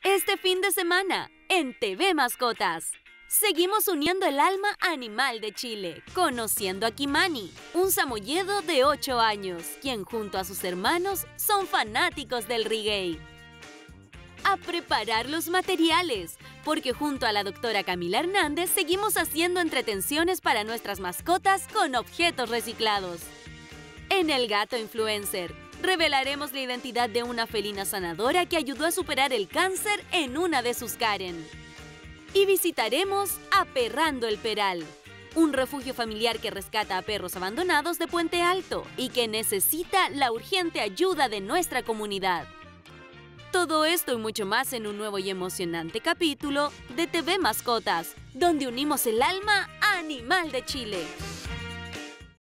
Este fin de semana, en TV Mascotas, seguimos uniendo el alma animal de Chile, conociendo a Kimani, un samoyedo de 8 años, quien junto a sus hermanos son fanáticos del reggae. A preparar los materiales, porque junto a la doctora Camila Hernández seguimos haciendo entretenciones para nuestras mascotas con objetos reciclados. En El Gato Influencer, revelaremos la identidad de una felina sanadora que ayudó a superar el cáncer en una de sus Karen. Y visitaremos Aperrando el Peral, un refugio familiar que rescata a perros abandonados de Puente Alto y que necesita la urgente ayuda de nuestra comunidad. Todo esto y mucho más en un nuevo y emocionante capítulo de TV Mascotas, donde unimos el alma animal de Chile.